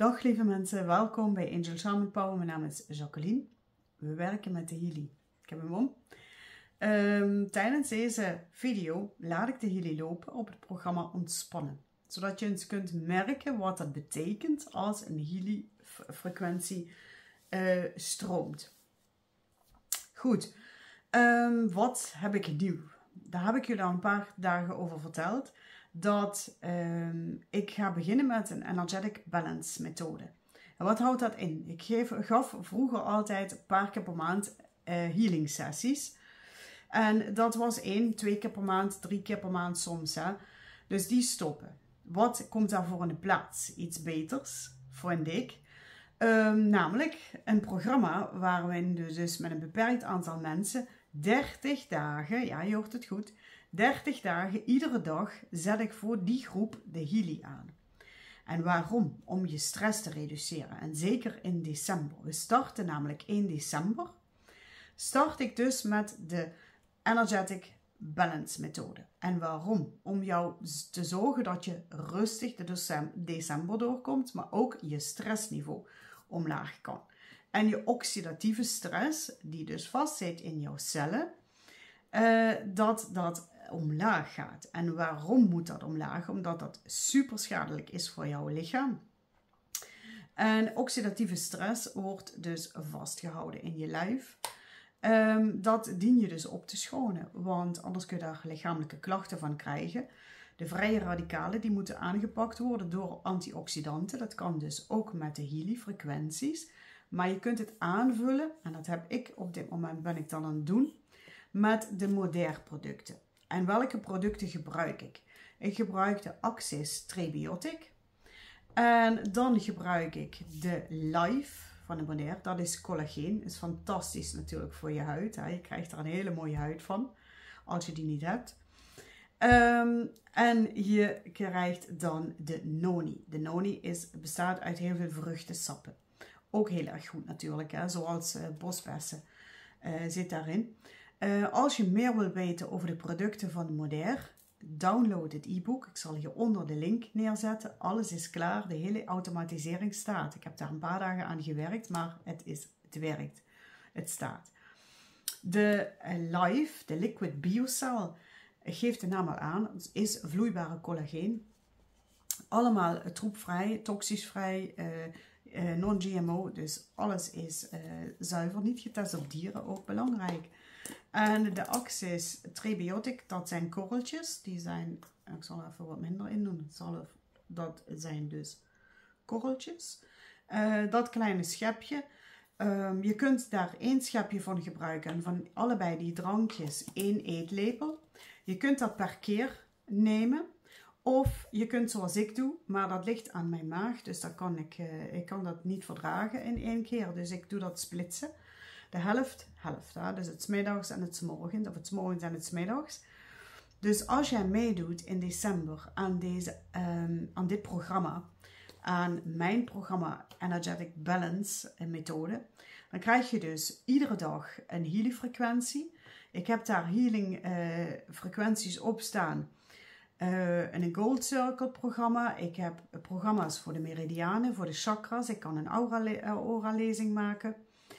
Dag lieve mensen, welkom bij Angel Shaman Power. Mijn naam is Jacqueline. We werken met de Healy. Ik heb hem om. Tijdens deze video laat ik de Healy lopen op het programma Ontspannen. Zodat je eens kunt merken wat dat betekent als een Healy frequentie stroomt. Goed, wat heb ik nieuw? Daar heb ik jullie al een paar dagen over verteld. Dat ik ga beginnen met een Energetic Balance methode. En wat houdt dat in? Ik gaf vroeger altijd een paar keer per maand healing sessies. En dat was 1, 2 keer per maand, 3 keer per maand soms. Hè? Dus die stoppen. Wat komt daarvoor in de plaats? Iets beters, vind ik. Namelijk een programma waarin dus met een beperkt aantal mensen 30 dagen, ja je hoort het goed, 30 dagen iedere dag zet ik voor die groep de Healy aan. En waarom? Om je stress te reduceren. En zeker in december. We starten namelijk 1 december. Start ik dus met de Energetic Balance methode. En waarom? Om jou te zorgen dat je rustig de december doorkomt, maar ook je stressniveau omlaag kan. En je oxidatieve stress, die dus vastzit in jouw cellen, dat omlaag gaat. En waarom moet dat omlaag? Omdat dat super schadelijk is voor jouw lichaam. En oxidatieve stress wordt dus vastgehouden in je lijf. Dat dien je dus op te schonen, want anders kun je daar lichamelijke klachten van krijgen. De vrije radicalen die moeten aangepakt worden door antioxidanten. Dat kan dus ook met de Healy frequenties. Maar je kunt het aanvullen, en dat heb ik op dit moment ben ik dan aan het doen, met de Moderne producten. En welke producten gebruik ik? Ik gebruik de Axis Trebiotic. En dan gebruik ik de Life van de Moderne. Dat is collageen. Is fantastisch natuurlijk voor je huid. Hè? Je krijgt er een hele mooie huid van. Als je die niet hebt. En je krijgt dan de Noni. De Noni bestaat uit heel veel vruchtensappen. Ook heel erg goed natuurlijk. Hè? Zoals bosbessen zit daarin. Als je meer wil weten over de producten van de Moderne, download het e-book. Ik zal hieronder de link neerzetten. Alles is klaar. De hele automatisering staat. Ik heb daar een paar dagen aan gewerkt, maar het werkt. Het staat. De Life, de Liquid Biocell, geeft de naam al aan. Het is vloeibare collageen. Allemaal troepvrij, toxischvrij, non-GMO. Dus alles is zuiver. Niet getest op dieren, ook belangrijk. En de Axis Trebiotic, dat zijn korreltjes. Die zijn, ik zal er even wat minder in doen. Dat zijn dus korreltjes. Dat kleine schepje. Je kunt daar 1 schepje van gebruiken. En van allebei die drankjes 1 eetlepel. Je kunt dat per keer nemen. Of je kunt zoals ik doe, maar dat ligt aan mijn maag. Dus dat ik kan dat niet verdragen in 1 keer. Dus ik doe dat splitsen. De helft. Hè? Dus het 's middags en het 's morgens. Of het 's morgens en het 's middags. Dus als jij meedoet in december aan dit programma, aan mijn programma Energetic Balance methode, dan krijg je dus iedere dag een Healy frequentie. Ik heb daar healing frequenties op staan. Een Gold Circle programma. Ik heb programma's voor de meridianen, voor de chakras. Ik kan een aura lezing maken.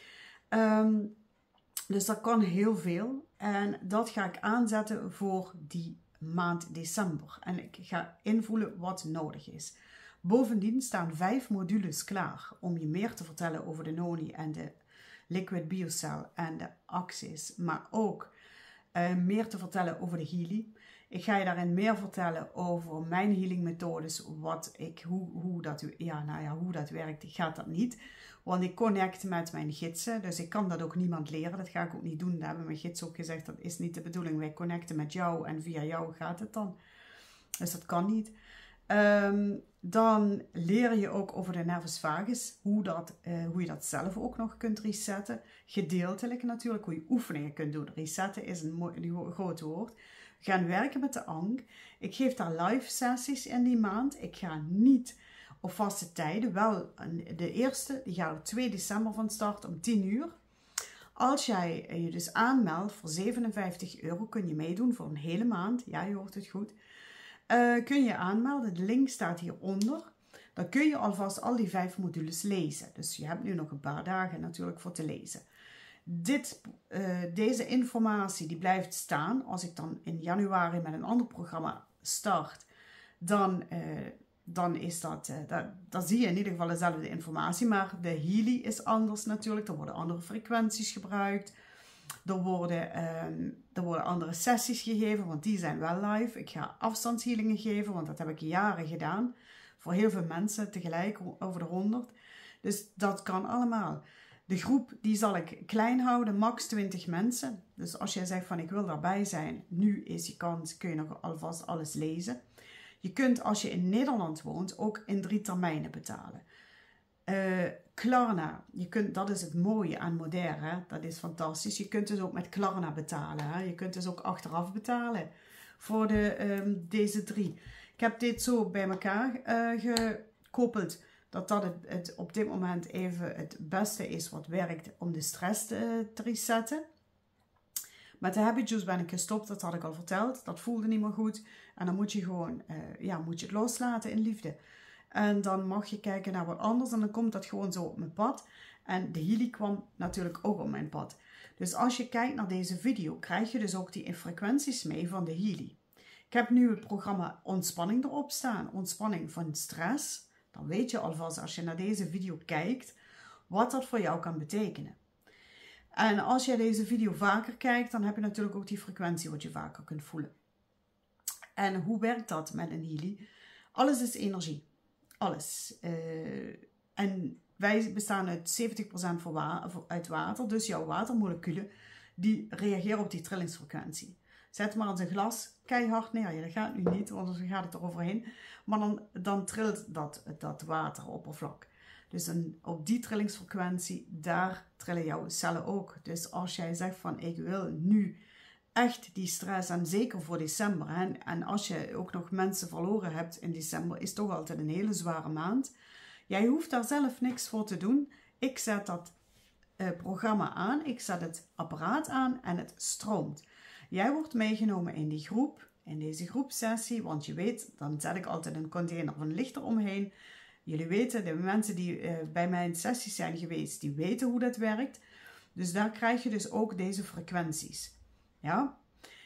Dus dat kan heel veel. En dat ga ik aanzetten voor die maand december. En ik ga invoelen wat nodig is. Bovendien staan 5 modules klaar om je meer te vertellen over de Noni en de Liquid Biocell en de Axis. Maar ook meer te vertellen over de Healy. Ik ga je daarin meer vertellen over mijn healing methodes, hoe dat werkt. Ik ga dat niet, want ik connect met mijn gidsen, dus ik kan dat ook niemand leren. Dat ga ik ook niet doen. Daar hebben mijn gidsen ook gezegd, dat is niet de bedoeling. Wij connecten met jou en via jou gaat het dan. Dus dat kan niet. Dan leer je ook over de nervus vagus, hoe je dat zelf ook nog kunt resetten. Gedeeltelijk natuurlijk, hoe je oefeningen kunt doen. Resetten is een groot woord. We gaan werken met de Ankh. Ik geef daar live sessies in die maand. Ik ga niet op vaste tijden. Wel, de eerste, die gaat op 2 december van start om 10 uur. Als jij je dus aanmeldt voor €57 kun je meedoen voor een hele maand. Ja, je hoort het goed. Kun je aanmelden. De link staat hieronder. dan kun je alvast al die 5 modules lezen. Dus je hebt nu nog een paar dagen natuurlijk voor te lezen. Deze informatie die blijft staan. Als ik dan in januari met een ander programma start, dan is dan zie je in ieder geval dezelfde informatie. Maar de Healy is anders natuurlijk. Er worden andere frequenties gebruikt. Er worden andere sessies gegeven, want die zijn wel live. Ik ga afstandshealingen geven, want dat heb ik jaren gedaan. Voor heel veel mensen tegelijk, over de 100. Dus dat kan allemaal. De groep die zal ik klein houden, max 20 mensen. Dus als jij zegt van ik wil daarbij zijn, nu is je kans, kun je nog alvast alles lezen. Je kunt als je in Nederland woont ook in 3 termijnen betalen. Klarna, dat is het mooie aan Modair, hè? Dat is fantastisch. Je kunt dus ook met Klarna betalen. Hè? Je kunt dus ook achteraf betalen voor deze 3. Ik heb dit zo bij elkaar gekoppeld dat het op dit moment even het beste is wat werkt om de stress te resetten. Met de Happy Juice ben ik gestopt, dat had ik al verteld. Dat voelde niet meer goed. En dan moet je gewoon moet je het loslaten in liefde. En dan mag je kijken naar wat anders en dan komt dat gewoon zo op mijn pad. En de Healy kwam natuurlijk ook op mijn pad. Dus als je kijkt naar deze video, krijg je dus ook die frequenties mee van de Healy. Ik heb nu het programma ontspanning erop staan. Ontspanning van stress. Dan weet je alvast als je naar deze video kijkt, wat dat voor jou kan betekenen. En als je deze video vaker kijkt, dan heb je natuurlijk ook die frequentie wat je vaker kunt voelen. En hoe werkt dat met een Healy? Alles is energie. Alles. En wij bestaan uit 70% uit water. Dus jouw watermoleculen die reageren op die trillingsfrequentie. Zet maar eens een glas keihard neer. Ja, dat gaat nu niet, want dan gaat het er overheen. Maar dan trilt dat wateroppervlak. Dus op die trillingsfrequentie, daar trillen jouw cellen ook. Dus als jij zegt van ik wil nu echt die stress, en zeker voor december. Hè, en als je ook nog mensen verloren hebt in december, is toch altijd een hele zware maand. Jij hoeft daar zelf niks voor te doen. Ik zet dat programma aan, ik zet het apparaat aan en het stroomt. Jij wordt meegenomen in die groep, in deze groepsessie, want je weet, dan zet ik altijd een container van licht eromheen. Jullie weten, de mensen die bij mijn sessies zijn geweest, die weten hoe dat werkt. Dus daar krijg je dus ook deze frequenties. Ja?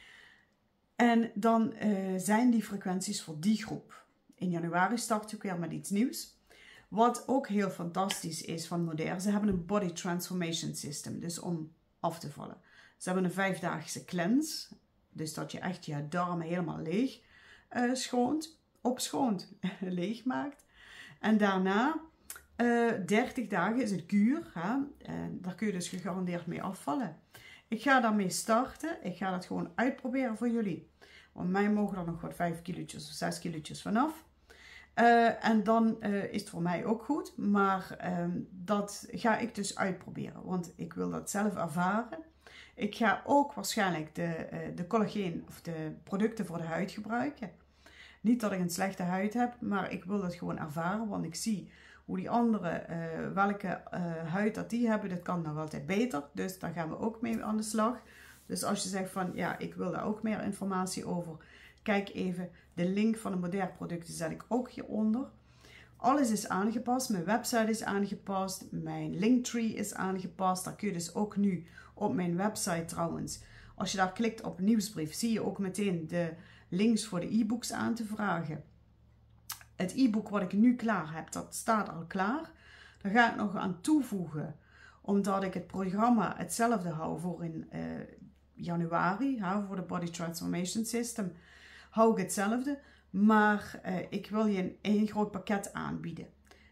En dan zijn die frequenties voor die groep. In januari start ik weer met iets nieuws. Wat ook heel fantastisch is van Modair, ze hebben een Body Transformation System, dus om af te vallen. Ze hebben een 5-daagse cleanse, dus dat je echt je darmen helemaal leeg opschoont, leeg maakt. En daarna 30 dagen is het kuur, hè? Daar kun je dus gegarandeerd mee afvallen. Ik ga daarmee starten, ik ga dat gewoon uitproberen voor jullie. Want mij mogen er nog wat 5 kilootjes of 6 kilootjes vanaf. En dan is het voor mij ook goed, maar dat ga ik dus uitproberen, want ik wil dat zelf ervaren. Ik ga ook waarschijnlijk de collageen of de producten voor de huid gebruiken. Niet dat ik een slechte huid heb, maar ik wil dat gewoon ervaren, want ik zie hoe die anderen, welke huid dat die hebben, dat kan nog altijd beter. Dus daar gaan we ook mee aan de slag. Dus als je zegt van, ja, ik wil daar ook meer informatie over, kijk even, de link van de Modair producten zet ik ook hieronder. Alles is aangepast, mijn website is aangepast, mijn linktree is aangepast. Daar kun je dus ook nu op mijn website trouwens, als je daar klikt op nieuwsbrief, zie je ook meteen de links voor de e-books aan te vragen. Het e-book wat ik nu klaar heb, dat staat al klaar. Daar ga ik nog aan toevoegen, omdat ik het programma hetzelfde hou voor in januari, voor de Body Transformation System, hou ik hetzelfde. Maar ik wil je in één groot pakket aanbieden.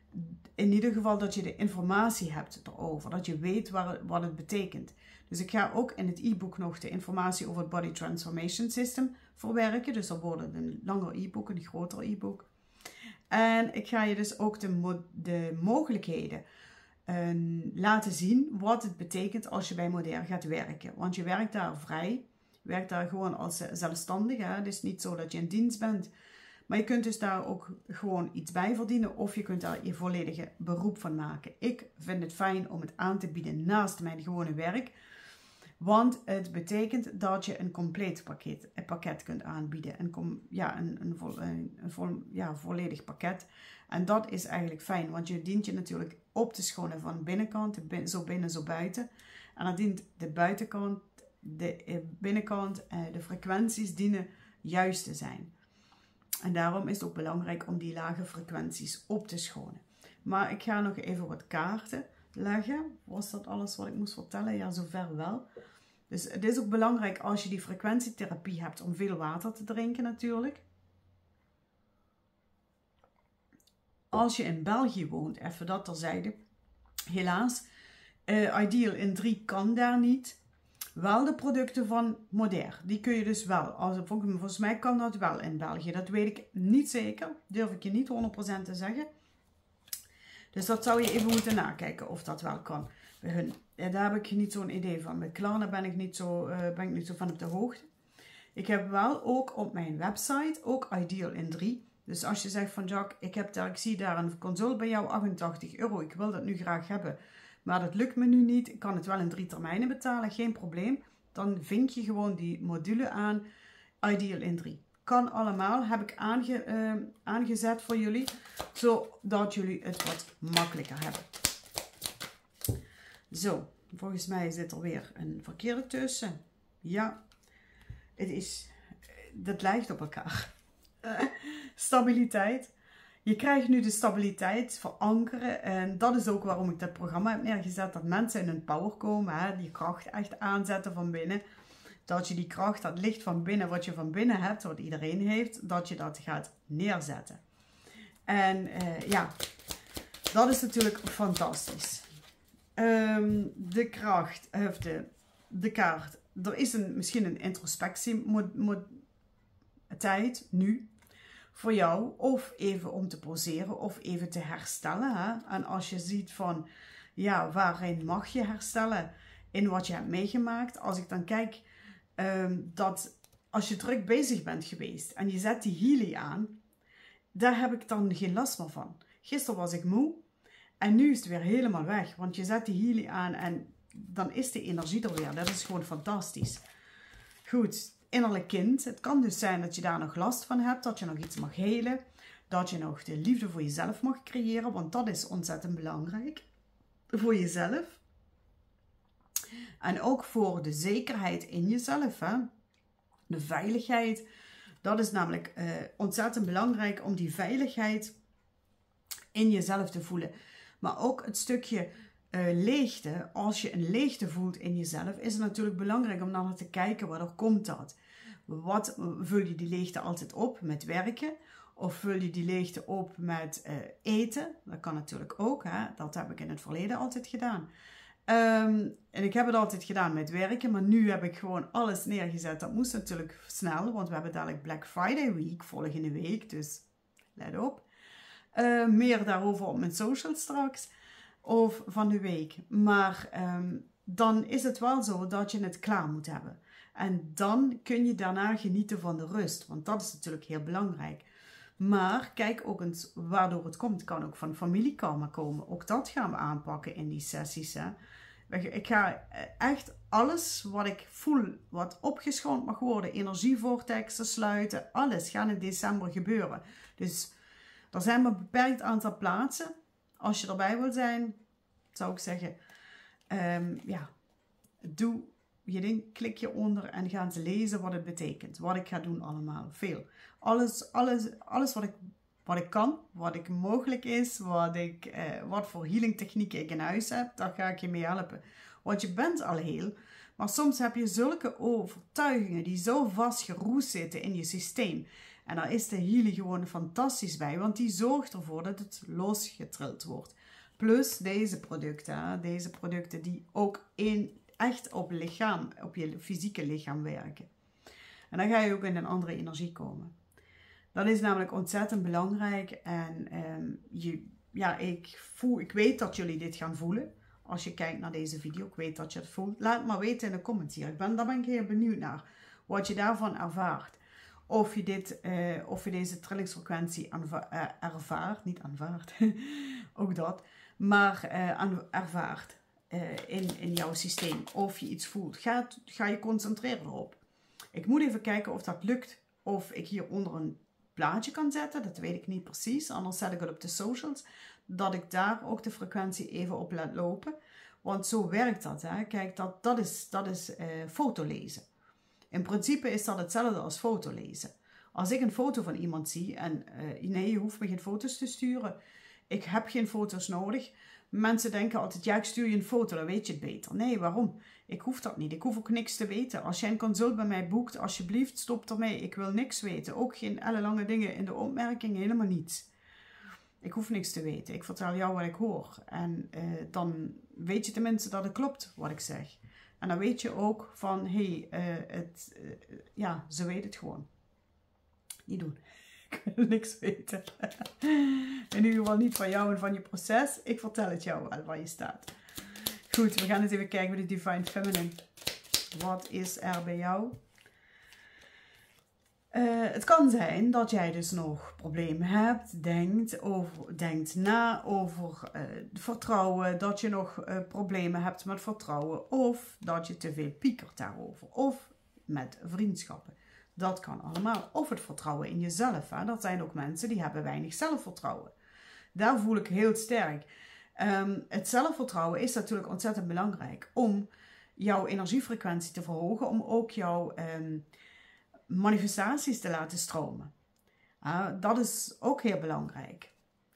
In ieder geval dat je de informatie hebt erover, dat je weet wat het betekent. Dus ik ga ook in het e-book nog de informatie over het Body Transformation System verwerken. Dus dat wordt een langer e-book, een groter e-book. En ik ga je dus ook de mogelijkheden laten zien wat het betekent als je bij Modair gaat werken. Want je werkt daar vrij, je werkt daar gewoon als zelfstandige. Het is niet zo dat je in dienst bent. Maar je kunt dus daar ook gewoon iets bij verdienen of je kunt daar je volledige beroep van maken. Ik vind het fijn om het aan te bieden naast mijn gewone werk. Want het betekent dat je een compleet pakket kunt aanbieden. Een volledig pakket. En dat is eigenlijk fijn, want je dient je natuurlijk op te schonen van de binnenkant, zo binnen, zo buiten. En dan dient de buitenkant, de binnenkant, de frequenties dienen juist te zijn. En daarom is het ook belangrijk om die lage frequenties op te schonen. Maar ik ga nog even wat kaarten leggen. Was dat alles wat ik moest vertellen? Ja, zover wel. Dus het is ook belangrijk als je die frequentietherapie hebt om veel water te drinken natuurlijk. Als je in België woont, even dat terzijde. Helaas, Ideal in 3 kan daar niet. Wel de producten van Modair. Die kun je dus wel. Volgens mij kan dat wel in België. Dat weet ik niet zeker. Durf ik je niet 100% te zeggen. Dus dat zou je even moeten nakijken of dat wel kan bij hun. Daar heb ik niet zo'n idee van. Met Klarna ben ik niet zo van op de hoogte. Ik heb wel ook op mijn website ook Ideal in 3. Dus als je zegt van Jacques, ik zie daar een consult bij jou, 88 euro. Ik wil dat nu graag hebben. Maar dat lukt me nu niet. Ik kan het wel in 3 termijnen betalen. Geen probleem. Dan vink je gewoon die module aan. Ideal in 3. Kan allemaal. Heb ik aangezet voor jullie. Zodat jullie het wat makkelijker hebben. Zo. Volgens mij zit er weer een verkeerde tussen. Ja. Dat lijkt op elkaar. Stabiliteit. Je krijgt nu de stabiliteit verankeren. En dat is ook waarom ik dat programma heb neergezet. Dat mensen in hun power komen. Hè, die kracht echt aanzetten van binnen. Dat je die kracht, dat licht van binnen, wat je van binnen hebt, wat iedereen heeft, dat je dat gaat neerzetten. En ja, dat is natuurlijk fantastisch. De kracht, of de kaart. Er is misschien een introspectietijd nu. Voor jou, of even om te poseren, of even te herstellen. Hè? En als je ziet van, ja, waarin mag je herstellen? In wat je hebt meegemaakt. Als ik dan kijk, dat als je druk bezig bent geweest en je zet die Healy aan, daar heb ik dan geen last meer van. Gisteren was ik moe en nu is het weer helemaal weg. Want je zet die Healy aan en dan is de energie er weer. Dat is gewoon fantastisch. Goed. Innerlijk kind. Het kan dus zijn dat je daar nog last van hebt. Dat je nog iets mag helen. Dat je nog de liefde voor jezelf mag creëren. Want dat is ontzettend belangrijk. Voor jezelf. En ook voor de zekerheid in jezelf. Hè? De veiligheid. Dat is namelijk ontzettend belangrijk om die veiligheid in jezelf te voelen. Maar ook het stukje leegte, als je een leegte voelt in jezelf, is het natuurlijk belangrijk om naar te kijken, waardoor komt dat? Vul je die leegte altijd op met werken? Of vul je die leegte op met eten? Dat kan natuurlijk ook, hè? Dat heb ik in het verleden altijd gedaan. En ik heb het altijd gedaan met werken, maar nu heb ik gewoon alles neergezet. Dat moest natuurlijk snel, want we hebben dadelijk Black Friday Week volgende week, dus let op. Meer daarover op mijn social straks. Of van de week. Maar dan is het wel zo dat je het klaar moet hebben. En dan kun je daarna genieten van de rust. Want dat is natuurlijk heel belangrijk. Maar kijk ook eens waardoor het komt. Het kan ook van familiekarma komen. Ook dat gaan we aanpakken in die sessies. Hè. Ik ga echt alles wat ik voel, wat opgeschoond mag worden. Energievortexen sluiten. Alles gaat in december gebeuren. Dus er zijn maar een beperkt aantal plaatsen. Als je erbij wil zijn, zou ik zeggen, ja, doe je ding, klik je onder en ga eens lezen wat het betekent. Wat ik ga doen allemaal, veel. Alles wat ik kan, wat ik mogelijk is, wat voor healing technieken ik in huis heb, daar ga ik je mee helpen. Want je bent al heel, maar soms heb je zulke overtuigingen die zo vastgeroest zitten in je systeem. En daar is de healing gewoon fantastisch bij, want die zorgt ervoor dat het losgetrild wordt. Plus deze producten, hè? Deze producten die ook echt op je fysieke lichaam werken. En dan ga je ook in een andere energie komen. Dat is namelijk ontzettend belangrijk. En ik weet dat jullie dit gaan voelen. Als je kijkt naar deze video, ik weet dat je het voelt. Laat maar weten in de comments hier. Daar ben ik heel benieuwd naar. Wat je daarvan ervaart. Of je deze trillingsfrequentie ervaart. Niet aanvaardt. Ook dat. Maar ervaart in jouw systeem. Of je iets voelt. Ga je concentreren erop. Ik moet even kijken of dat lukt. Of ik hieronder een plaatje kan zetten. Dat weet ik niet precies. Anders zet ik het op de socials. Dat ik daar ook de frequentie even op laat lopen. Want zo werkt dat. Hè? Kijk, dat is fotolezen. In principe is dat hetzelfde als fotolezen. Als ik een foto van iemand zie. En nee, je hoeft me geen foto's te sturen. Ik heb geen foto's nodig. Mensen denken altijd, ja, ik stuur je een foto, dan weet je het beter. Nee, waarom? Ik hoef dat niet. Ik hoef ook niks te weten. Als jij een consult bij mij boekt, alsjeblieft, stop ermee. Ik wil niks weten. Ook geen ellenlange dingen in de opmerking, helemaal niets. Ik hoef niks te weten. Ik vertel jou wat ik hoor. En dan weet je tenminste dat het klopt wat ik zeg. En dan weet je ook van, ja, ze weet het gewoon. Niet doen. Ik wil niks weten. In ieder geval niet van jou en van je proces. Ik vertel het jou wel waar je staat. Goed, we gaan eens even kijken bij de Divine Feminine. Wat is er bij jou? Het kan zijn dat jij dus nog problemen hebt, denkt na over vertrouwen, dat je nog problemen hebt met vertrouwen of dat je te veel piekert daarover of met vriendschappen. Dat kan allemaal. Of het vertrouwen in jezelf. Hè? Dat zijn ook mensen die hebben weinig zelfvertrouwen. Daar voel ik heel sterk. Het zelfvertrouwen is natuurlijk ontzettend belangrijk om jouw energiefrequentie te verhogen, om ook jouw manifestaties te laten stromen. Dat is ook heel belangrijk.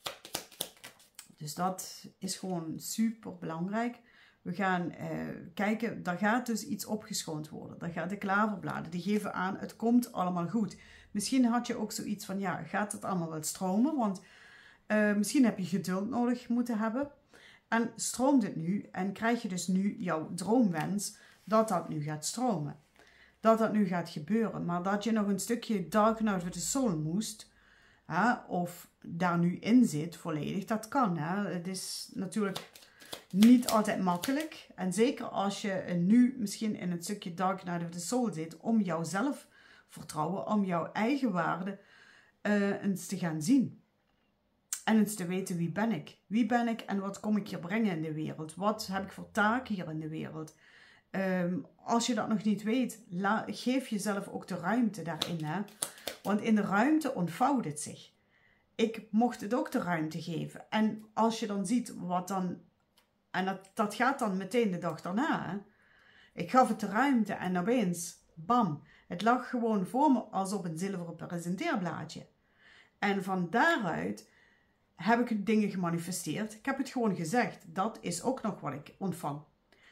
Dus dat is gewoon super belangrijk. We gaan kijken, daar gaat dus iets opgeschoond worden. Daar gaat de klaverbladen, die geven aan, het komt allemaal goed. Misschien had je ook zoiets van, ja, gaat het allemaal wel stromen? Want misschien heb je geduld nodig moeten hebben. En stroomt het nu en krijg je dus nu jouw droomwens, dat nu gaat stromen. Dat nu gaat gebeuren. Maar dat je nog een stukje dark night of the soul moest, of daar nu in zit volledig, dat kan. Het is natuurlijk niet altijd makkelijk. En zeker als je nu misschien in het stukje dark night of the soul zit, om jouw zelfvertrouwen, om jouw eigen waarde eens te gaan zien. En eens te weten, wie ben ik? Wie ben ik en wat kom ik hier brengen in de wereld? Wat heb ik voor taak hier in de wereld? Als je dat nog niet weet, geef jezelf ook de ruimte daarin. Hè? Want in de ruimte ontvouwt het zich. Ik mocht het ook de ruimte geven. En als je dan ziet wat dan... En dat gaat dan meteen de dag daarna. Hè? Ik gaf het de ruimte en opeens, bam. Het lag gewoon voor me als op een zilveren presenteerblaadje. En van daaruit heb ik dingen gemanifesteerd. Ik heb het gewoon gezegd. Dat is ook nog wat ik ontvang.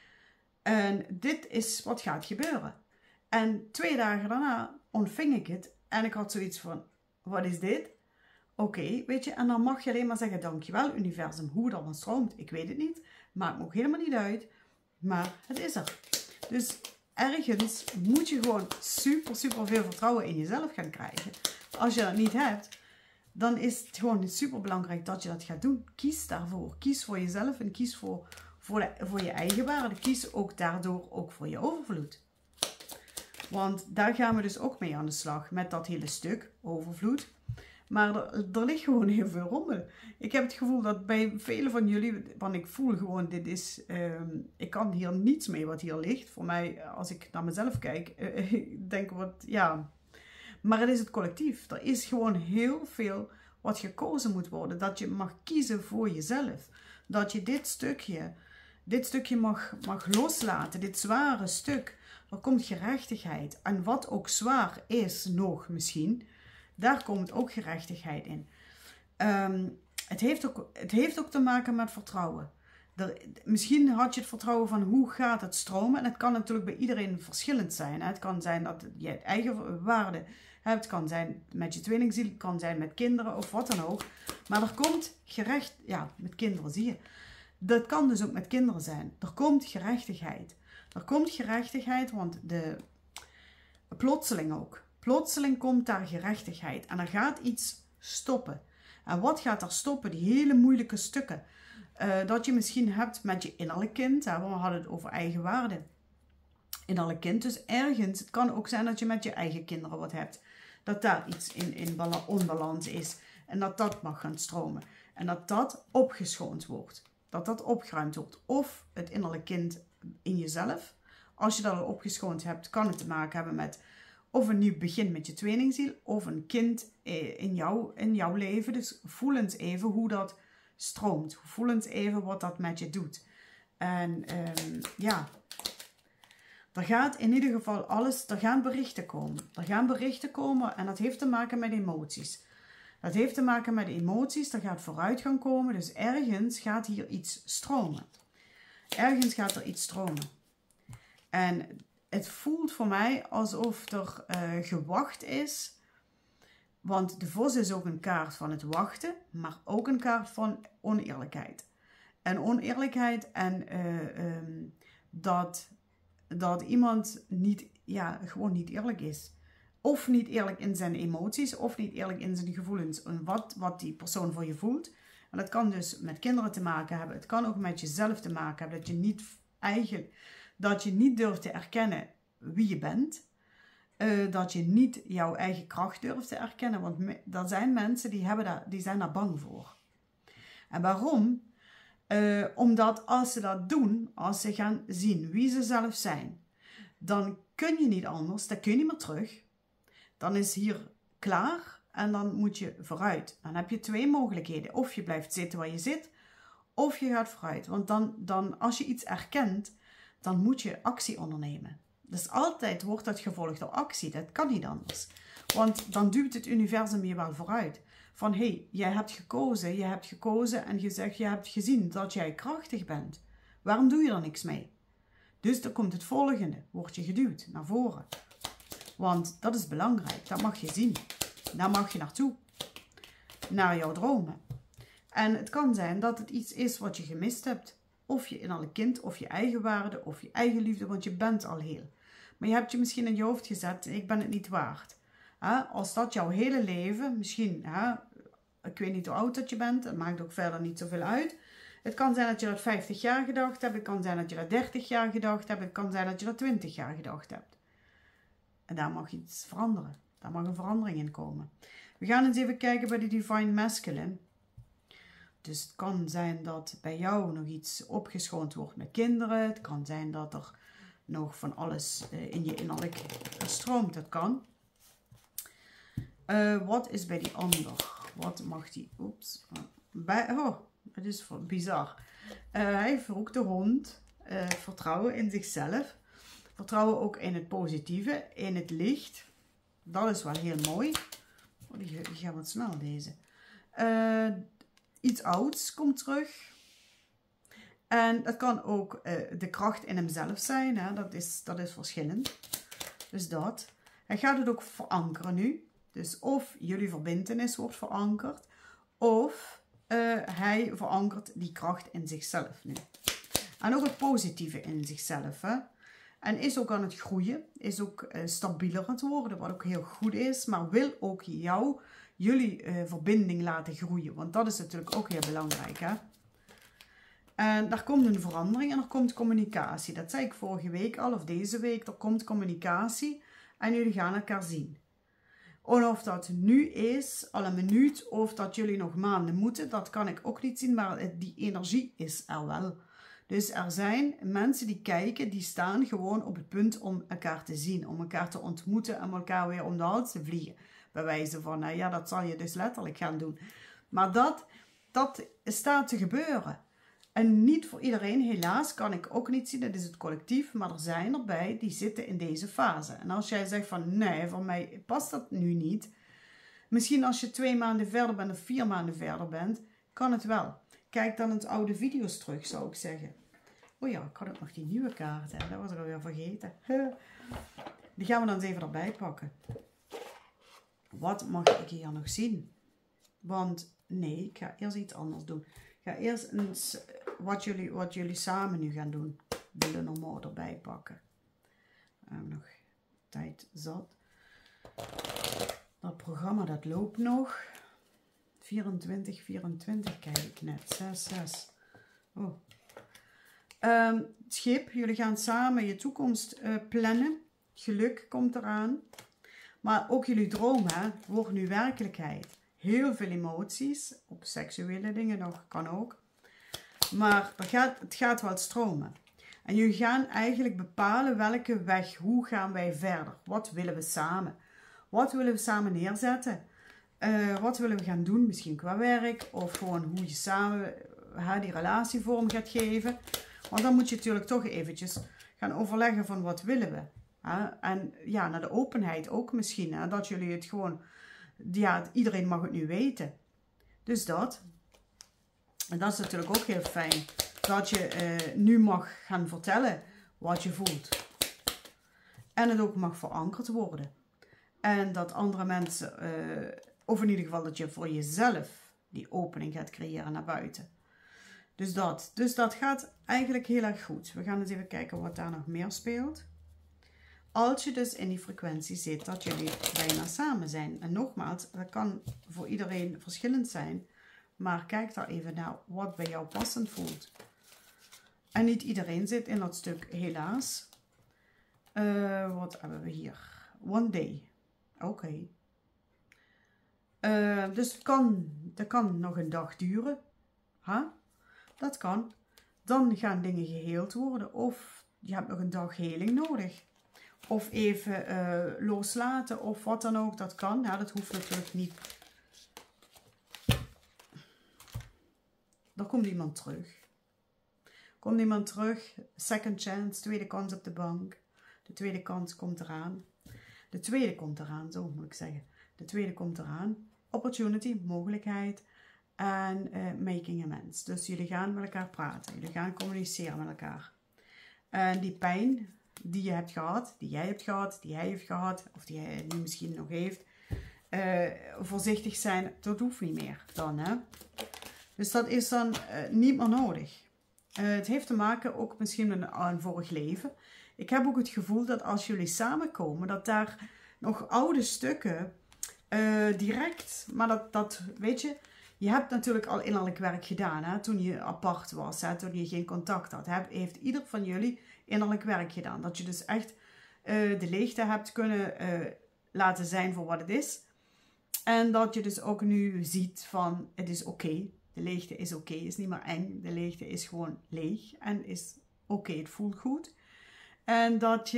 En dit is wat gaat gebeuren. En 2 dagen daarna ontving ik het. En ik had zoiets van, wat is dit? Oké, weet je. En dan mag je alleen maar zeggen, dankjewel universum. Hoe dat dan stroomt, ik weet het niet. Maakt me ook helemaal niet uit. Maar het is er. Dus ergens moet je gewoon super veel vertrouwen in jezelf gaan krijgen. Als je dat niet hebt, dan is het gewoon super belangrijk dat je dat gaat doen. Kies daarvoor. Kies voor jezelf en kies voor je eigen waarde. Kies ook daardoor ook voor je overvloed. Want daar gaan we dus ook mee aan de slag. Met dat hele stuk overvloed. Maar er ligt gewoon heel veel rommel. Ik heb het gevoel dat bij velen van jullie, want ik voel gewoon, dit is, ik kan hier niets mee wat hier ligt. Voor mij, als ik naar mezelf kijk, denk ik ja. Maar het is het collectief. Er is gewoon heel veel wat gekozen moet worden. Dat je mag kiezen voor jezelf. Dat je dit stukje mag loslaten. Dit zware stuk. Er komt gerechtigheid. En wat ook zwaar is nog misschien, daar komt ook gerechtigheid in. Het heeft ook te maken met vertrouwen. Misschien had je het vertrouwen van hoe gaat het stromen. En het kan natuurlijk bij iedereen verschillend zijn. Het kan zijn dat je het eigen waarde hebt. Het kan zijn met je tweelingziel. Het kan zijn met kinderen of wat dan ook. Maar er komt met kinderen zie je. Dat kan dus ook met kinderen zijn. Er komt gerechtigheid. Er komt gerechtigheid, want plotseling ook. Plotseling komt daar gerechtigheid. En er gaat iets stoppen. En wat gaat er stoppen? Die hele moeilijke stukken. Dat je misschien hebt met je innerlijk kind. We hadden het over eigen waarde. Innerlijk kind. Dus ergens, het kan ook zijn dat je met je eigen kinderen wat hebt. Dat daar iets in onbalans is. En dat mag gaan stromen. En dat opgeschoond wordt. Dat opgeruimd wordt. Of het innerlijk kind in jezelf. Als je dat al opgeschoond hebt, kan het te maken hebben met Of een nieuw begin met je tweelingziel. Of een kind in jouw leven. Dus voel eens even hoe dat stroomt. Voel eens even wat dat met je doet. En ja, er gaat in ieder geval alles, er gaan berichten komen. Er gaan berichten komen en dat heeft te maken met emoties. Dat heeft te maken met emoties, er gaat vooruitgang komen. Dus ergens gaat hier iets stromen. Ergens gaat er iets stromen. En het voelt voor mij alsof er gewacht is. Want de vos is ook een kaart van het wachten, maar ook een kaart van oneerlijkheid. En oneerlijkheid en dat iemand niet, ja, gewoon niet eerlijk is. Of niet eerlijk in zijn emoties, of niet eerlijk in zijn gevoelens. En wat die persoon voor je voelt. En dat kan dus met kinderen te maken hebben. Het kan ook met jezelf te maken hebben. Dat je niet durft te erkennen wie je bent. Dat je niet jouw eigen kracht durft te erkennen. Want er zijn mensen die zijn daar bang voor. En waarom? Omdat als ze dat doen, als ze gaan zien wie ze zelf zijn, dan kun je niet anders, dan kun je niet meer terug. Dan is hier klaar en dan moet je vooruit. Dan heb je twee mogelijkheden. Of je blijft zitten waar je zit, of je gaat vooruit. Want dan als je iets erkent, dan moet je actie ondernemen. Dus altijd wordt dat gevolgd door actie. Dat kan niet anders. Want dan duwt het universum je wel vooruit. Van hé, jij hebt gekozen en je hebt gezien dat jij krachtig bent. Waarom doe je er niks mee? Dus dan komt het volgende. Word je geduwd naar voren. Want dat is belangrijk. Dat mag je zien. Daar mag je naartoe. Naar jouw dromen. En het kan zijn dat het iets is wat je gemist hebt. Of je innerlijk kind, of je eigen waarde, of je eigen liefde. Want je bent al heel. Maar je hebt je misschien in je hoofd gezet, ik ben het niet waard. Als dat jouw hele leven, misschien, ik weet niet hoe oud dat je bent, dat maakt ook verder niet zoveel uit. Het kan zijn dat je dat 50 jaar gedacht hebt, het kan zijn dat je dat 30 jaar gedacht hebt, het kan zijn dat je dat 20 jaar gedacht hebt. En daar mag iets veranderen. Daar mag een verandering in komen. We gaan eens even kijken bij de Divine Masculine. Dus het kan zijn dat bij jou nog iets opgeschoond wordt met kinderen. Het kan zijn dat er nog van alles in je innerlijk stroomt. Dat kan. Wat is bij die ander? Wat mag die? Oeps. Het is bizar. Hij heeft ook de hond. Vertrouwen in zichzelf. Vertrouwen ook in het positieve. In het licht. Dat is wel heel mooi. Die gaat wat snel deze. Iets ouds komt terug. En dat kan ook de kracht in hemzelf zijn. Hè? Dat is verschillend. Dus dat. Hij gaat het ook verankeren nu. Dus of jullie verbintenis wordt verankerd. Of hij verankert die kracht in zichzelf nu. En ook het positieve in zichzelf. Hè? En is ook aan het groeien. Is ook stabieler aan het worden. Wat ook heel goed is. Maar wil ook jullie verbinding laten groeien. Want dat is natuurlijk ook heel belangrijk. Hè? En daar komt een verandering en er komt communicatie. Dat zei ik vorige week al, of deze week. Er komt communicatie en jullie gaan elkaar zien. En of dat nu is, al een minuut, of dat jullie nog maanden moeten, dat kan ik ook niet zien. Maar die energie is er wel. Dus er zijn mensen die kijken, die staan gewoon op het punt om elkaar te zien. Om elkaar te ontmoeten en elkaar weer om de hals te vliegen. Bij wijze van, nou ja, dat zal je dus letterlijk gaan doen. Maar dat staat te gebeuren. En niet voor iedereen, helaas, kan ik ook niet zien. Dat is het collectief, maar er zijn erbij die zitten in deze fase. En als jij zegt van, nee, voor mij past dat nu niet. Misschien als je 2 maanden verder bent of 4 maanden verder bent, kan het wel. Kijk dan het oude video's terug, zou ik zeggen. Oh ja, ik had ook nog die nieuwe kaart, hè. Dat was ik alweer vergeten. Die gaan we dan eens even erbij pakken. Wat mag ik hier nog zien? Want, nee, ik ga eerst iets anders doen. Ik ga eerst eens wat jullie samen nu gaan doen. De Lenormand erbij pakken. We hebben nog tijd zat. Dat programma dat loopt nog. 24 kijk ik net. 6. Oh. Schip, jullie gaan samen je toekomst plannen. Geluk komt eraan. Maar ook jullie dromen worden nu werkelijkheid. Heel veel emoties. Op seksuele dingen nog, kan ook. Maar het gaat wel stromen. En jullie gaan eigenlijk bepalen welke weg, hoe gaan wij verder? Wat willen we samen? Wat willen we samen neerzetten? Wat willen we gaan doen? Misschien qua werk of gewoon hoe je samen die relatie vorm gaat geven. Want dan moet je natuurlijk toch eventjes gaan overleggen van wat willen we. En ja, naar de openheid ook misschien. Dat jullie het gewoon, ja, iedereen mag het nu weten. Dus dat. En dat is natuurlijk ook heel fijn. Dat je nu mag gaan vertellen wat je voelt. En het ook mag verankerd worden. En dat andere mensen, of in ieder geval dat je voor jezelf die opening gaat creëren naar buiten. Dus dat gaat eigenlijk heel erg goed. We gaan eens even kijken wat daar nog meer speelt. Als je dus in die frequentie zit dat jullie bijna samen zijn. En nogmaals, dat kan voor iedereen verschillend zijn. Maar kijk daar even naar wat bij jou passend voelt. En niet iedereen zit in dat stuk, helaas. Wat hebben we hier? One day. Oké. Dus dat kan nog een dag duren. Dat kan. Dan gaan dingen geheeld worden. Of je hebt nog een dag heling nodig. Of even loslaten of wat dan ook. Dat kan. Ja, dat hoeft natuurlijk niet. Er komt iemand terug. Komt iemand terug. Second chance. Tweede kans op de bank. De tweede kans komt eraan. De tweede komt eraan. Zo moet ik zeggen. De tweede komt eraan. Opportunity. Mogelijkheid. En making amends. Dus jullie gaan met elkaar praten. Jullie gaan communiceren met elkaar. En die pijn die je hebt gehad, die jij hebt gehad, die hij heeft gehad, of die hij nu misschien nog heeft. Voorzichtig zijn, dat hoeft niet meer dan. Hè? Dus dat is dan niet meer nodig. Het heeft te maken ook misschien met een vorig leven. Ik heb ook het gevoel dat als jullie samenkomen, dat daar nog oude stukken direct, maar dat weet je, je hebt natuurlijk al innerlijk werk gedaan, hè, toen je apart was, hè, toen je geen contact had. Heeft ieder van jullie innerlijk werk gedaan. Dat je dus echt de leegte hebt kunnen laten zijn voor wat het is. En dat je dus ook nu ziet van het is oké. De leegte is oké, is niet meer eng. De leegte is gewoon leeg en is oké, het voelt goed. En dat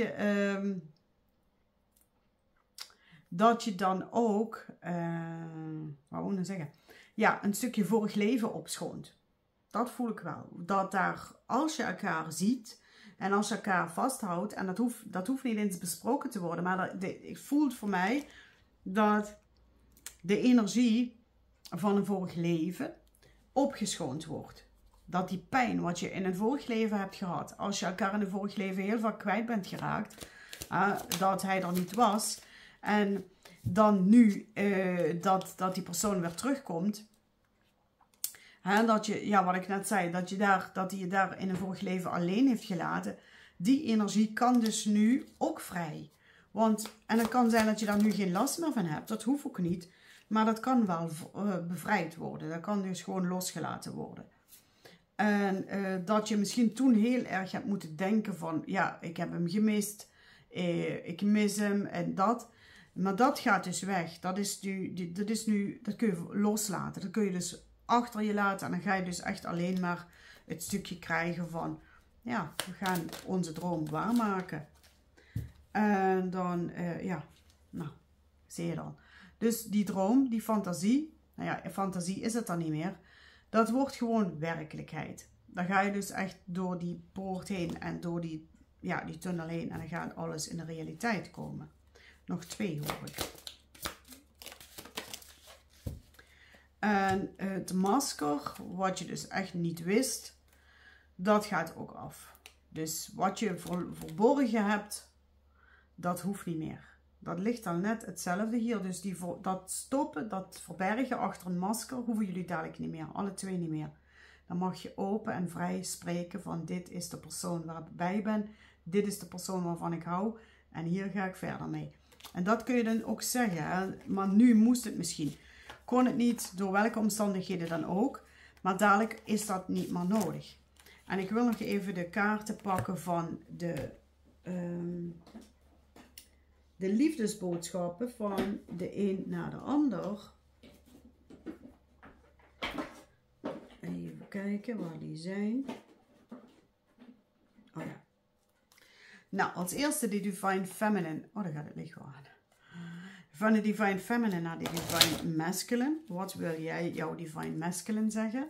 je dan ook, wat moet ik zeggen? Ja, een stukje vorig leven opschoont. Dat voel ik wel. Dat daar, als je elkaar ziet en als je elkaar vasthoudt, en dat hoeft niet eens besproken te worden, maar ik voel voor mij dat de energie van een vorig leven opgeschoond wordt. Dat die pijn wat je in een vorig leven hebt gehad, als je elkaar in een vorig leven heel vaak kwijt bent geraakt, dat hij er niet was, en dan nu dat die persoon weer terugkomt. Dat je, ja, wat ik net zei, dat hij je daar in een vorig leven alleen heeft gelaten. Die energie kan dus nu ook vrij. En het kan zijn dat je daar nu geen last meer van hebt. Dat hoeft ook niet. Maar dat kan wel bevrijd worden. Dat kan dus gewoon losgelaten worden. En dat je misschien toen heel erg hebt moeten denken van, ja, ik heb hem gemist. Ik mis hem en dat. Maar dat gaat dus weg. Dat kun je loslaten. Dat kun je dus achter je laten. En dan ga je dus echt alleen maar het stukje krijgen van, ja, we gaan onze droom waarmaken. En dan, zie je dan. Dus die droom, die fantasie, nou ja, fantasie is het dan niet meer. Dat wordt gewoon werkelijkheid. Dan ga je dus echt door die poort heen en door die tunnel heen. En dan gaat alles in de realiteit komen. Nog 2 hoor ik. En het masker, wat je dus echt niet wist, dat gaat ook af. Dus wat je verborgen hebt, dat hoeft niet meer. Dat ligt dan net hetzelfde hier. Dus dat stoppen, dat verbergen achter een masker, hoeven jullie dadelijk niet meer. Alle 2 niet meer. Dan mag je open en vrij spreken van dit is de persoon waar ik bij ben. Dit is de persoon waarvan ik hou. En hier ga ik verder mee. En dat kun je dan ook zeggen. Hè? Maar nu moest het misschien. Kon het niet, door welke omstandigheden dan ook. Maar dadelijk is dat niet meer nodig. En ik wil nog even de kaarten pakken van de liefdesboodschappen van de een naar de ander. Even kijken waar die zijn. Oh ja. Nou, als eerste de Divine Feminine. Oh, daar gaat het licht aan. Van de Divine Feminine naar de Divine Masculine. Wat wil jij jouw Divine Masculine zeggen?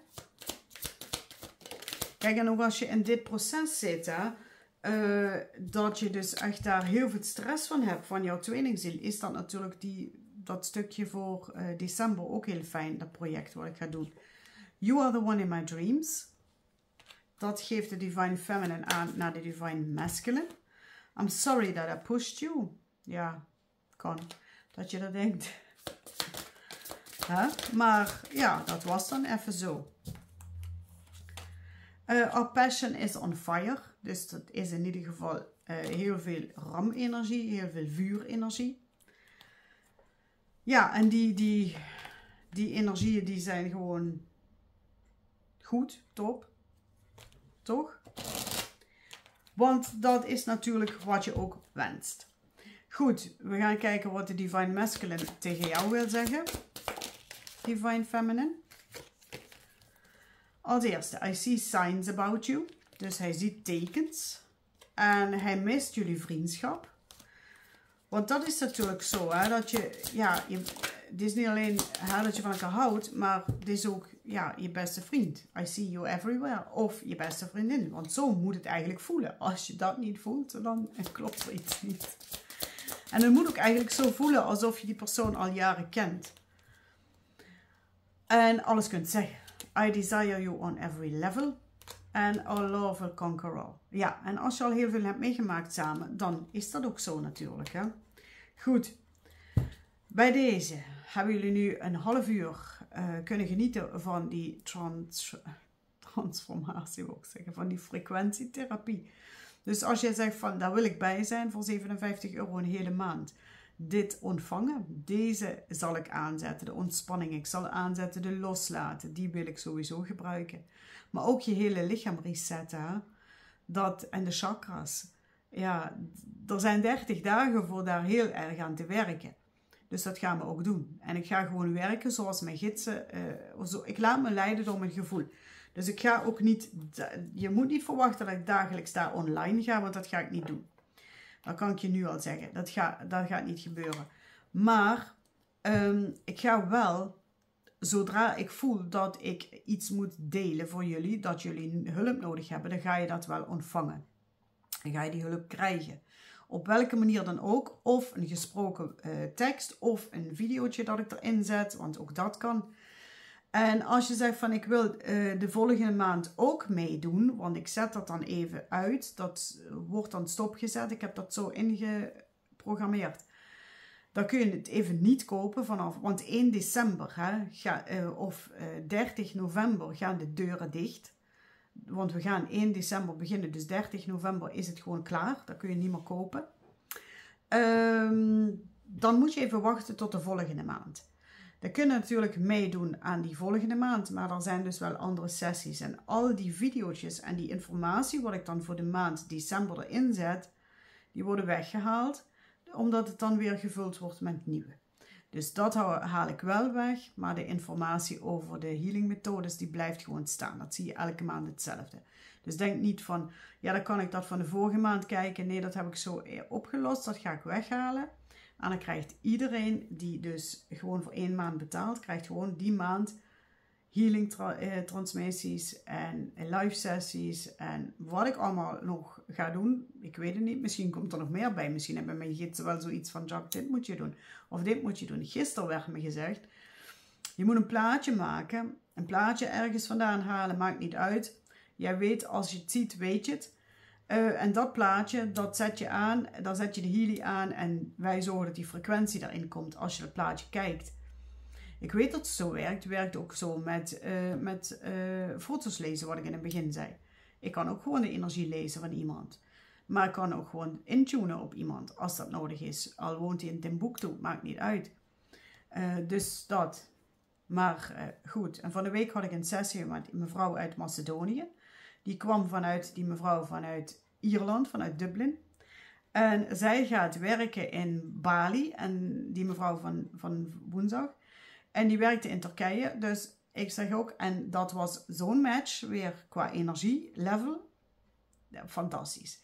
Kijk, en ook als je in dit proces zit, hè, dat je dus echt daar heel veel stress van hebt, van jouw tweelingziel, is dat natuurlijk dat stukje voor december ook heel fijn, dat project wat ik ga doen. You are the one in my dreams. Dat geeft de Divine Feminine aan naar de Divine Masculine. I'm sorry that I pushed you. Ja, kan. Dat je dat denkt. Maar ja, dat was dan even zo. Our passion is on fire. Dus dat is in ieder geval heel veel ramenergie, heel veel vuurenergie. Ja, en die energieën die zijn gewoon goed, top. Toch? Want dat is natuurlijk wat je ook wenst. Goed, we gaan kijken wat de Divine Masculine tegen jou wil zeggen. Divine Feminine. Als eerste, I see signs about you. Dus hij ziet tekens. En hij mist jullie vriendschap. Want dat is natuurlijk zo, hè, dat je, ja, het is niet alleen dat je van elkaar houdt, maar het is ook, ja, je beste vriend. I see you everywhere. Of je beste vriendin. Want zo moet het eigenlijk voelen. Als je dat niet voelt, dan klopt er iets niet. En het moet ook eigenlijk zo voelen alsof je die persoon al jaren kent. En alles kunt zeggen. I desire you on every level. And our love will conquer all. Ja, en als je al heel veel hebt meegemaakt samen, dan is dat ook zo natuurlijk. Hè? Goed. Bij deze hebben jullie nu een half uur kunnen genieten van die transformatie, wil ik zeggen, van die frequentietherapie. Dus als je zegt van, daar wil ik bij zijn voor €57 een hele maand. Dit ontvangen, deze zal ik aanzetten, de ontspanning. Ik zal aanzetten de loslaten, die wil ik sowieso gebruiken. Maar ook je hele lichaam resetten, hè? En de chakras. Ja, er zijn 30 dagen voor daar heel erg aan te werken. Dus dat gaan we ook doen. En ik ga gewoon werken zoals mijn gidsen. Ik laat me leiden door mijn gevoel. Dus ik ga ook niet, je moet niet verwachten dat ik dagelijks daar online ga, want dat ga ik niet doen. Dat kan ik je nu al zeggen. Dat gaat niet gebeuren. Maar ik ga wel, zodra ik voel dat ik iets moet delen voor jullie, dat jullie hulp nodig hebben, dan ga je dat wel ontvangen. Dan ga je die hulp krijgen. Op welke manier dan ook. Of een gesproken tekst of een videootje dat ik erin zet, want ook dat kan. En als je zegt van ik wil de volgende maand ook meedoen, want ik zet dat dan even uit, dat wordt dan stopgezet, ik heb dat zo ingeprogrammeerd. Dan kun je het even niet kopen vanaf, want 1 december of 30 november gaan de deuren dicht. Want we gaan 1 december beginnen, dus 30 november is het gewoon klaar, dat kun je niet meer kopen. Dan moet je even wachten tot de volgende maand. Dan kun je natuurlijk meedoen aan die volgende maand, maar er zijn dus wel andere sessies. En al die video's en die informatie wat ik dan voor de maand december erin zet, die worden weggehaald, omdat het dan weer gevuld wordt met nieuwe. Dus dat haal ik wel weg, maar de informatie over de healing methodes, die blijft gewoon staan. Dat zie je elke maand hetzelfde. Dus denk niet van, ja dan kan ik dat van de vorige maand kijken. Nee, dat heb ik zo opgelost, dat ga ik weghalen. En dan krijgt iedereen die dus gewoon voor 1 maand betaalt, krijgt gewoon die maand healing transmissies en live sessies en wat ik allemaal nog ga doen. Ik weet het niet, misschien komt er nog meer bij. Misschien hebben mijn gidsen wel zoiets van, Jack, dit moet je doen. Of dit moet je doen. Gisteren werd me gezegd, je moet een plaatje maken. Een plaatje ergens vandaan halen, maakt niet uit. Jij weet, als je het ziet, weet je het. En dat plaatje, dat zet je aan, dan zet je de Healy aan en wij zorgen dat die frequentie erin komt als je dat plaatje kijkt. Ik weet dat het zo werkt. Het werkt ook zo met foto's lezen, wat ik in het begin zei. Ik kan ook gewoon de energie lezen van iemand. Maar ik kan ook gewoon intunen op iemand, als dat nodig is. Al woont hij in Timbuktu, maakt niet uit. Dus dat. Maar goed, en van de week had ik een sessie met een mevrouw uit Macedonië. Die kwam vanuit Ierland, vanuit Dublin. En zij gaat werken in Bali. En die mevrouw van woensdag. En die werkte in Turkije. Dus ik zeg ook, en dat was zo'n match weer qua energie, level. Ja, fantastisch.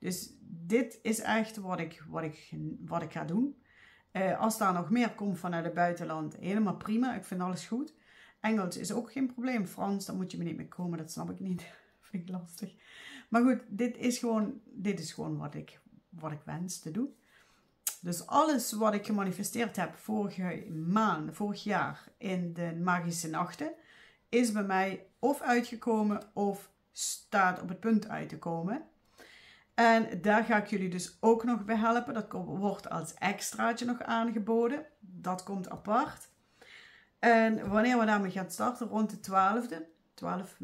Dus dit is echt wat ik ga doen. Als daar nog meer komt vanuit het buitenland, helemaal prima. Ik vind alles goed. Engels is ook geen probleem. Frans, daar moet je me niet mee komen. Dat snap ik niet. Vind ik lastig. Maar goed, dit is gewoon wat ik wens te doen. Dus alles wat ik gemanifesteerd heb vorig jaar in de magische nachten, is bij mij of uitgekomen of staat op het punt uit te komen. En daar ga ik jullie dus ook nog bij helpen. Dat wordt als extraatje nog aangeboden. Dat komt apart. En wanneer we daarmee gaan starten, rond de 12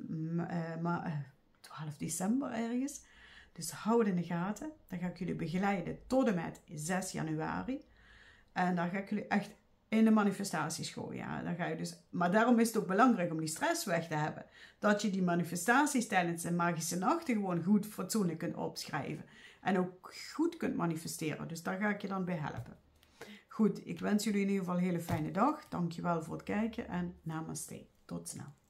december ergens. Dus hou het in de gaten. Dan ga ik jullie begeleiden tot en met 6 januari. En dan ga ik jullie echt in de manifestatieschool gooien. Ja, dan ga je dus, maar daarom is het ook belangrijk om die stress weg te hebben. Dat je die manifestaties tijdens de magische nachten gewoon goed fatsoenlijk kunt opschrijven. En ook goed kunt manifesteren. Dus daar ga ik je dan bij helpen. Goed, ik wens jullie in ieder geval een hele fijne dag. Dankjewel voor het kijken en namaste. Tot snel.